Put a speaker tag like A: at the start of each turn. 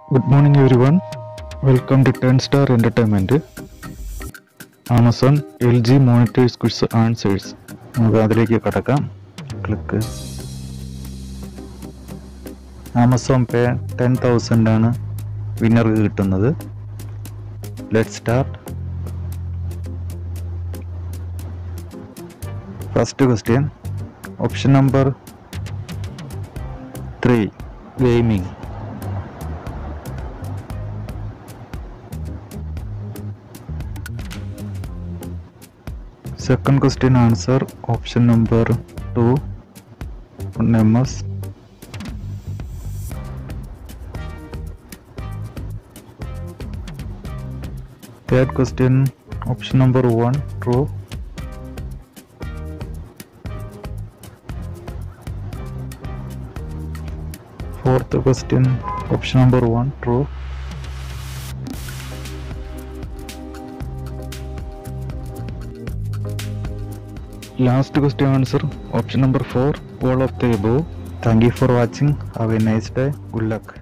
A: Good morning everyone. Welcome to 10 Star Entertainment. Amazon LG Monitors Quiz Answers. നമുക്ക് അതിലേക്ക് കടക്കാം. Click. Amazon പേ 10,000 ആണ് വിന്നർക്ക് കിട്ടുന്നത്. Let start. First question, option number 3 gaming. Second question answer, option number 2 MS. Third question, option number 1 true. Fourth question, option number 1 true. Last question answer, option number 4 all of the above. Thank you for watching. Have a nice day. Good luck.